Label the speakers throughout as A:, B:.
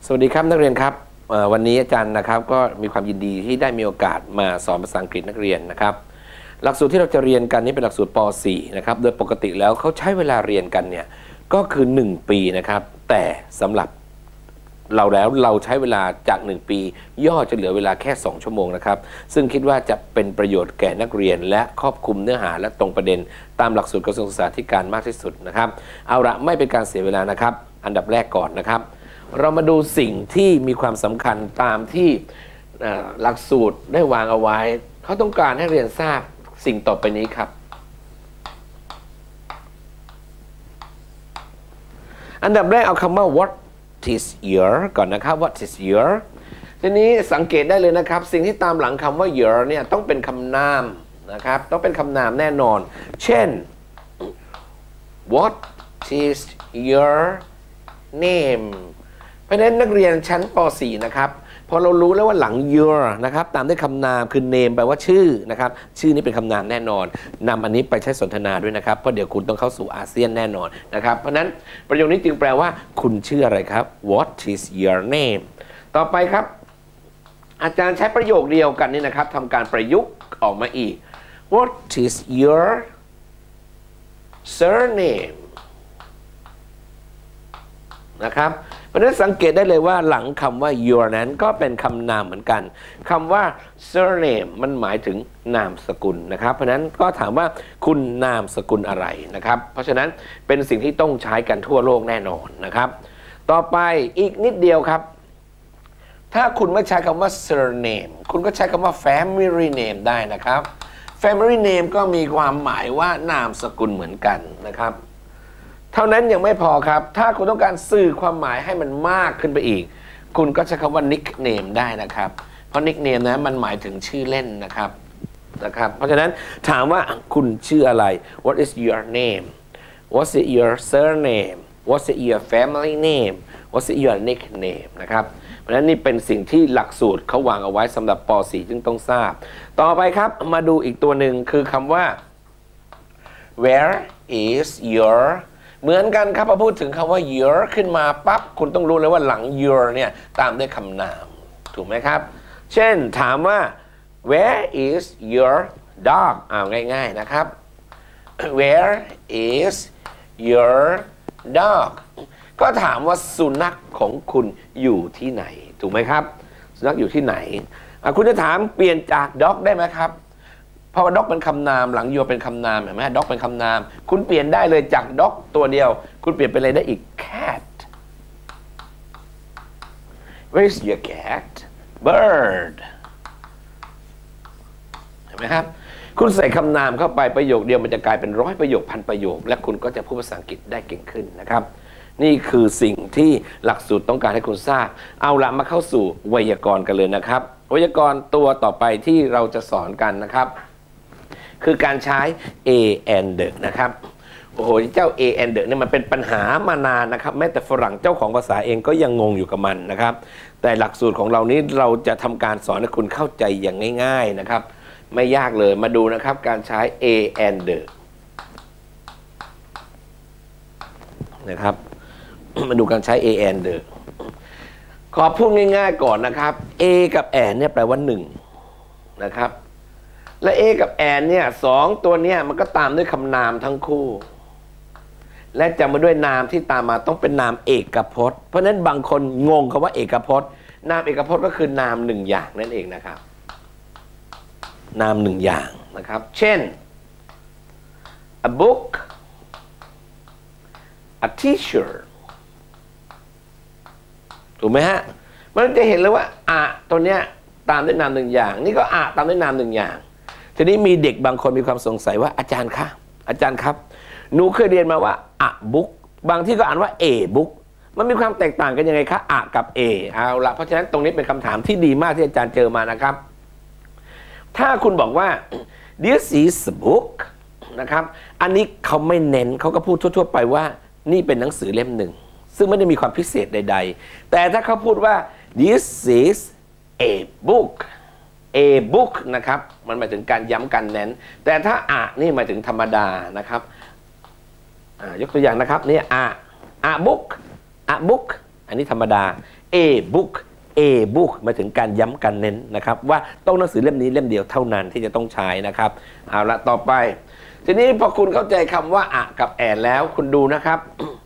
A: สวัสดีครับนักเรียนครับวันนี้อาจารย์นะครับก็มีความยินดีที่ได้มีโอกาสมาสอนภาษาอังกฤษนักเรียนนะครับหลักสูตรที่เราจะเรียนกันนี้เป็นหลักสูตรป .4 นะครับโดยปกติแล้วเขาใช้เวลาเรียนกันเนี่ยก็คือ1ปีนะครับแต่สำหรับเราใช้เวลาจาก1ปีย่อจะเหลือเวลาแค่2ชั่วโมงนะครับซึ่งคิดว่าจะเป็นประโยชน์แก่นักเรียนและครอบคลุมเนื้อหาและตรงประเด็นตามหลักสูตรกระทรวงศึกษาธิการมากที่สุดนะครับเอาละไม่เป็นการเสียเวลานะครับอันดับแรกก่อนนะครับเรามาดูสิ่งที่มีความสำคัญตามที่หลักสูตรได้วางเอาไว้เขาต้องการให้เรียนทราบสิ่งต่อไปนี้ครับอันดับแรกเอาคำว่า what is year ก่อนนะครับ what is year ทีนี้สังเกตได้เลยนะครับสิ่งที่ตามหลังคำว่า year เนี่ยต้องเป็นคำนามนะครับต้องเป็นคำนามแน่นอนเช่น what is your name เพราะฉะนั้นนักเรียนชั้นป .4 นะครับพอเรารู้แล้วว่าหลัง your นะครับตามด้วยคำนามคือ name แปลว่าชื่อนะครับชื่อนี้เป็นคำนามแน่นอนนำอันนี้ไปใช้สนทนาด้วยนะครับเพราะเดี๋ยวคุณต้องเข้าสู่อาเซียนแน่นอนนะครับเพราะนั้นประโยคนี้จึงแปลว่าคุณชื่ออะไรครับ what is your name ต่อไปครับอาจารย์ใช้ประโยคเดียวกันนี่นะครับทำการประยุกต์ออกมาอีก what is your surname นะครับเพราะฉะนั้นสังเกตได้เลยว่าหลังคำว่า your นั้นก็เป็นคำนามเหมือนกันคำว่า surname มันหมายถึงนามสกุลนะครับเพราะฉะนั้นก็ถามว่าคุณนามสกุลอะไรนะครับเพราะฉะนั้นเป็นสิ่งที่ต้องใช้กันทั่วโลกแน่นอนนะครับต่อไปอีกนิดเดียวครับถ้าคุณไม่ใช้คำว่า surname คุณก็ใช้คำว่า family name ได้นะครับ family name ก็มีความหมายว่านามสกุลเหมือนกันนะครับเท่านั้นยังไม่พอครับถ้าคุณต้องการสื่อความหมายให้มันมากขึ้นไปอีกคุณก็ใช้คำว่า nickname ได้นะครับเพราะ nickname นะมันหมายถึงชื่อเล่นนะครับเพราะฉะนั้นถามว่าคุณชื่ออะไร what is your name what's your surname what's your family name what's your nickname นะครับเพราะฉะนั้นนี่เป็นสิ่งที่หลักสูตรเขาวางเอาไว้สำหรับป .4 จึงต้องทราบต่อไปครับมาดูอีกตัวหนึ่งคือคำว่า where is yourเหมือนกันครับพอพูดถึงคำว่า your ขึ้นมาปั๊บคุณต้องรู้เลยว่าหลัง your เนี่ยตามด้วยคำนามถูกไหมครับเช่นถามว่า where is your dog ง่ายๆนะครับ where is your dog ก็ถามว่าสุนัขของคุณอยู่ที่ไหนถูกไหมครับสุนัขอยู่ที่ไหนคุณจะถามเปลี่ยนจาก dog ได้ไหมครับเพราะว่า dog เป็นคำนามหลัง your เป็นคำนามเห็นไหม dog เป็นคำนามคุณเปลี่ยนได้เลยจาก dog ตัวเดียวคุณเปลี่ยนไปเลยได้อีก cat where is your cat bird เห็นไหมครับคุณใส่คำนามเข้าไปประโยคเดียวมันจะกลายเป็น100ประโยคพันประโยคและคุณก็จะพูดภาษาอังกฤษได้เก่งขึ้นนะครับนี่คือสิ่งที่หลักสูตรต้องการให้คุณทราบเอาละมาเข้าสู่ไวยากรณ์กันเลยนะครับไวยากรณ์ตัวต่อไปที่เราจะสอนกันนะครับคือการใช้ a and the นะครับโอ้โหเจ้า a and the เนี่ยมันเป็นปัญหามานานนะครับแม้แต่ฝรั่งเจ้าของภาษาเองก็ยังงงอยู่กับมันนะครับแต่หลักสูตรของเรานี้เราจะทำการสอนให้คุณเข้าใจอย่างง่ายๆนะครับไม่ยากเลยมาดูนะครับการใช้ a and the นะครับมาดูการใช้ a and the ขอพูดง่ายๆก่อนนะครับ a กับ and เนี่ยแปลว่า1นะครับและ a กับ and เนี่ย2ตัวเนี้ยมันก็ตามด้วยคำนามทั้งคู่และจะมาด้วยนามที่ตามมาต้องเป็นนามเอกพจน์เพราะฉะนั้นบางคนงงคำว่าเอกพจน์นามเอกพจน์ก็คือนาม1อย่างนั่นเองนะครับนาม1อย่างนะครับเช่น a book a teacher ถูกไหมฮะมันจะเห็นเลยว่าตัวเนี้ยตามด้วยนาม1อย่างนี่ก็ตามด้วยนาม1อย่างทีนี้มีเด็กบางคนมีความสงสัยว่าอาจารย์ครับหนูเคยเรียนมาว่าbook บางที่ก็อ่านว่า a book มันมีความแตกต่างกันยังไงคะกับ a เอาละเพราะฉะนั้นตรงนี้เป็นคำถามที่ดีมากที่อาจารย์เจอมานะครับถ้าคุณบอกว่า this is a book นะครับอันนี้เขาไม่เน้นเขาก็พูดทั่วๆไปว่านี่เป็นหนังสือเล่มหนึ่งซึ่งไม่ได้มีความพิเศษใดๆแต่ถ้าเขาพูดว่า this is a bookนะครับมันหมายถึงการย้ำการเน้นแต่ถ้านี่หมายถึงธรรมดานะครับยกตัวอย่างนะครับนี่book อันนี้ธรรมดา a bookหมายถึงการย้ำการเน้นนะครับว่าต้องหนังสือเล่มนี้เล่มเดียวเท่านั้นที่จะต้องใช้นะครับเอาละต่อไปทีนี้พอคุณเข้าใจคำว่าอะกับแอนแล้วคุณดูนะครับ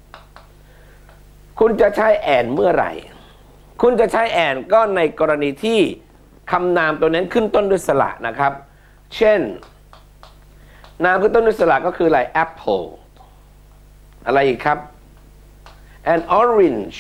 A: คุณจะใช้แอนเมื่อไหร่คุณจะใช้แอนก็ในกรณีที่คำนามตัวนั้นขึ้นต้นด้วยสระนะครับเช่นนามขึ้นต้นด้วยสระก็คืออะไร apple อะไรอีกครับ an orange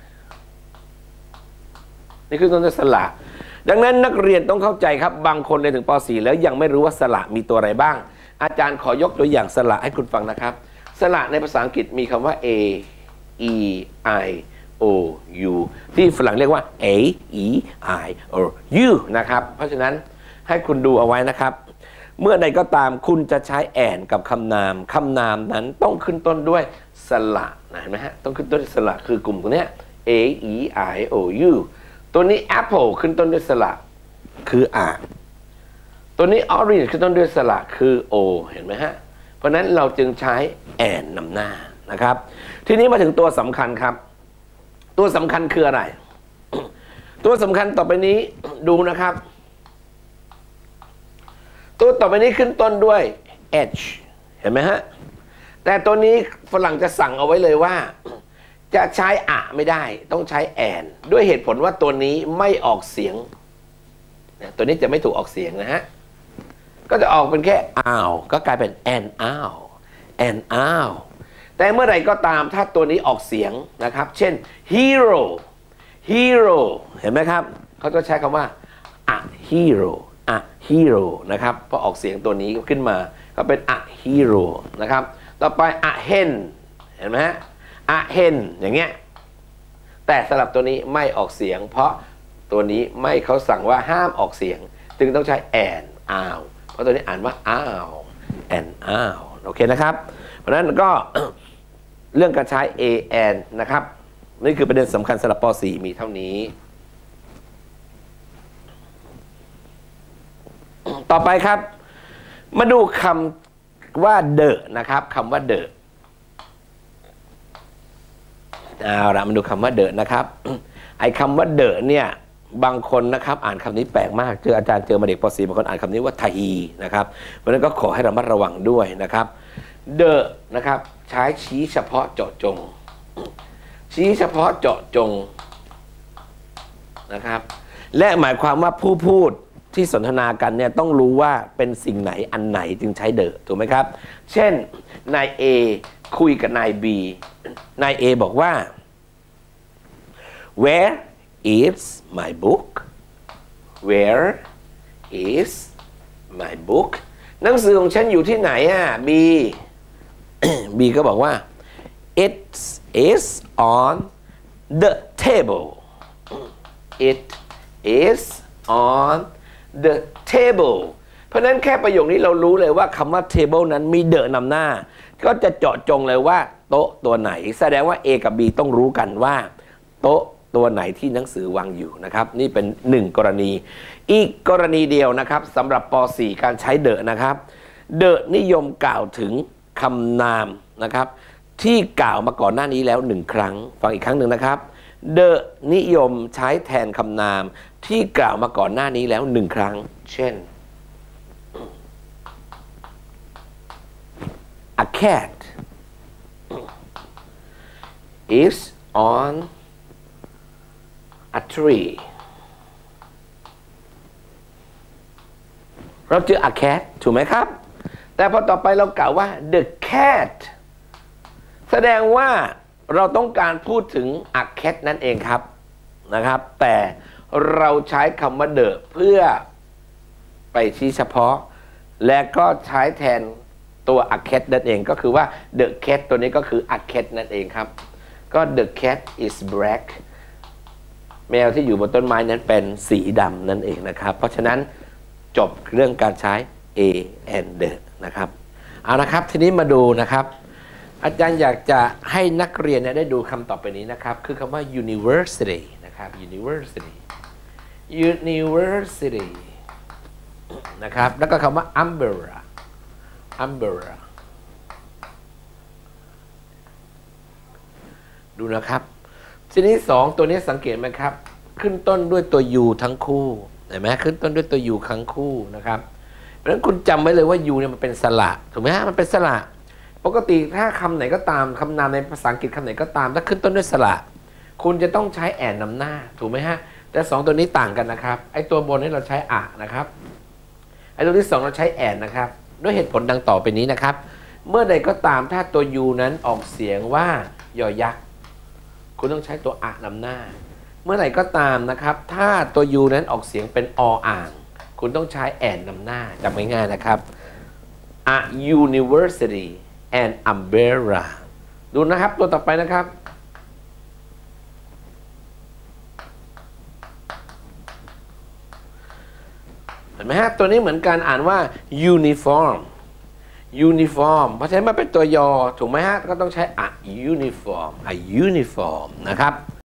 A: นี่คือต้นด้วยสระดังนั้นนักเรียนต้องเข้าใจครับบางคนเรียนถึงป .4 แล้วยังไม่รู้ว่าสระมีตัวอะไรบ้างอาจารย์ขอยกตัวอย่างสระให้คุณฟังนะครับสระในภาษาอังกฤษมีคำว่า a e i o u ที่ฝรั่งเรียกว่า a e i o u นะครับเพราะฉะนั้นให้คุณดูเอาไว้นะครับเมื่อใดก็ตามคุณจะใช้แอนกับคำนามนั้นต้องขึ้นต้นด้วยสระนะเห็นไหมฮะต้องขึ้นต้นด้วยสระคือกลุ่มตัวเนี้ย a e i o u ตัวนี้ apple ขึ้นต้นด้วยสระคืออะตัวนี้ orange ขึ้นต้นด้วยสระคือ o เห็นไหมฮะเพราะนั้นเราจึงใช้แอนนำหน้านะครับทีนี้มาถึงตัวสำคัญครับตัวสำคัญคืออะไร ตัวสำคัญต่อไปนี้ดูนะครับตัวต่อไปนี้ขึ้นต้นด้วย h เห็นไหมฮะแต่ตัวนี้ฝรั่งจะสั่งเอาไว้เลยว่าจะใช้อะไม่ได้ต้องใช้แอนด้วยเหตุผลว่าตัวนี้ไม่ออกเสียงตัวนี้จะไม่ถูกออกเสียงนะฮะก็จะออกเป็นแค่อ้าวก็กลายเป็นแอนอ้าวแอนอ้าวแต่เมื่อไหร่ก็ตามถ้าตัวนี้ออกเสียงนะครับเช่น hero เห็นไหมครับเขาจะใช้คำว่า a hero นะครับพอออกเสียงตัวนี้ขึ้นมาก็เป็น a hero นะครับต่อไป a hen เห็นไหมฮะ a hen อย่างเงี้ยแต่สำหรับตัวนี้ไม่ออกเสียงเพราะตัวนี้ไม่เขาสั่งว่าห้ามออกเสียงจึงต้องใช้ an อ้าวเพราะตัวนี้อ่านว่าอ้าว an อ้าวโอเคนะครับเพราะฉะนั้นก็ เรื่องการใช้ an นะครับนี่คือประเด็นสำคัญสำหรับป .4 มีเท่านี้ต่อไปครับมาดูคำว่า the นะครับคำว่า the เอาละมาดูคำว่า the นะครับไอ้คำว่า the เนี่ยบางคนนะครับอ่านคำนี้แปลกมากเจออาจารย์เจอมาเด็กป .4 บางคนอ่านคำนี้ว่าไทยนะครับเพราะฉะนั้นก็ขอให้ระมัดระวังด้วยนะครับ the นะครับใช้ชี้เฉพาะเจาะจงชี้เฉพาะเจาะจงนะครับและหมายความว่าผู้พูดที่สนทนากันเนี่ยต้องรู้ว่าเป็นสิ่งไหนอันไหนจึงใช้ the ถูกไหมครับเช่นนาย A คุยกับนาย B นาย A บอกว่า where is my book where is my book หนังสือของฉันอยู่ที่ไหนอ่ะ B B ก็บอกว่า it is on the table it is on the table เพราะนั้นแค่ประโยคนี้เรารู้เลยว่าคำว่า table นั้นมี the นำหน้าก็จะเจาะจงเลยว่าโต๊ะตัวไหนแสดงว่า A กับ B ต้องรู้กันว่าโต๊ะตัวไหนที่หนังสือวางอยู่นะครับนี่เป็น1กรณีอีกกรณีเดียวนะครับสำหรับป .4 การใช้ the นะครับ the นิยมกล่าวถึงคำนามนะครับที่กล่าวมาก่อนหน้านี้แล้ว1ครั้งฟังอีกครั้งหนึ่งนะครับ the นิยมใช้แทนคำนามที่กล่าวมาก่อนหน้านี้แล้ว1ครั้งเช่น a cat is on a tree เราเจอ a cat ถูกไหมครับแต่พอต่อไปเรากล่าวว่า the cat แสดงว่าเราต้องการพูดถึง a cat นั่นเองครับนะครับแต่เราใช้คำว่า the เพื่อไปชี้เฉพาะและก็ใช้แทนตัว a cat นั่นเองก็คือว่า the cat ตัวนี้ก็คือ a cat นั่นเองครับก็ the cat is black แมวที่อยู่บนต้นไม้นั้นเป็นสีดำนั่นเองนะครับเพราะฉะนั้นจบเรื่องการใช้ a and the นะครับเอานะครับทีนี้มาดูนะครับอาจารย์อยากจะให้นักเรียนได้ดูคำต่อไปนี้นะครับคือคำว่า university นะครับ university นะครับแล้วก็คำว่า umbrella ดูนะครับทีนี้2ตัวนี้สังเกตไหมครับขึ้นต้นด้วยตัว u ทั้งคู่เห็นไหมขึ้นต้นด้วยตัว u ทั้งคู่นะครับเพราะฉะนั้นคุณจำไว้เลยว่า u เนี่ยมันเป็นสระถูกไหมฮะมันเป็นสระปกติถ้าคำไหนก็ตามคำนามในภาษาอังกฤษคำไหนก็ตามถ้าขึ้นต้นด้วยสระคุณจะต้องใช้แอนนำหน้าถูกไหมฮะแต่2ตัวนี้ต่างกันนะครับไอ้ตัวบนนี่เราใช้อะนะครับไอ้ตัวที่2เราใช้แอนนะครับด้วยเหตุผลดังต่อไปนี้นะครับเมื่อใดก็ตามถ้าตัว u นั้นออกเสียงว่ายอยักษ์คุณต้องใช้ตัวอะนำหน้าเมื่อไหร่ก็ตามนะครับถ้าตัว u นั้นออกเสียงเป็นออ่างคุณต้องใช้แอนนำหน้าจำง่ายๆนะครับ a university and umbrella ดูนะครับตัวต่อไปนะครับเห็นไหมฮะตัวนี้เหมือนกันอ่านว่า uniform เพราะฉะนั้นมันเป็นตัวยอถูกไหมฮะก็ต้องใช้ a uniform นะครับ